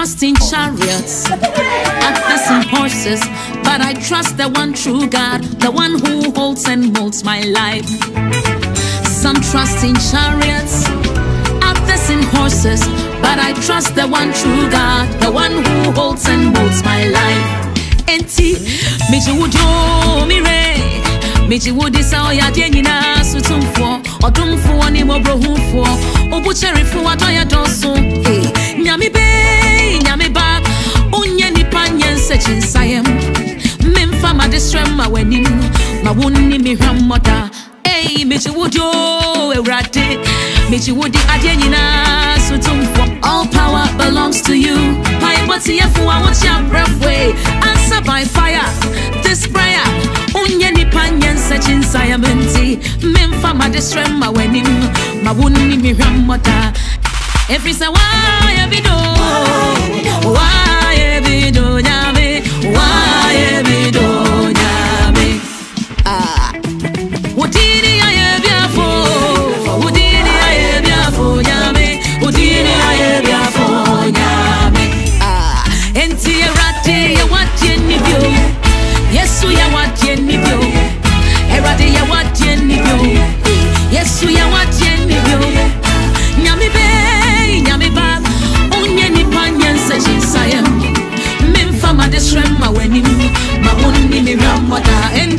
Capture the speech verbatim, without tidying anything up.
trust in chariots, others in horses, but I trust the one true God, the one who holds and molds my life. Some trust in chariots, others in horses, but I trust the one true God, the one who holds and molds my life. Enti, meji wujo mire, meji wudi sa oya dienina sutumfo, odumfo ni mobrohumfo, obucherifu atoya dosu. Nyami be, nyami bag, unye ni panyen sechin sayem. Mimfa ma distrema wenim, ma wuni mi ramoda. Hey, meji wujo erade, meji wudi adienina sutumfo. All power belongs to you. My body efu I want your breath way. Answer by fire, this prayer. Unye ni panyen sechin sayamenti. Mimfa ma distrema wenim, ma wuni mi ramoda. Every say why every do, why every do nyame, why every do nyame. Ah, udini aye biafo, udini aye biafo nyame, udini aye biafo nyame. Ah, enti erade ya wati nibyo, Yesu ya wati nibyo, erade ya wati nibyo, Yesu ya wati nibyo, nyame be. Mimfa ma desrema wenim, ma woni mi ramoda.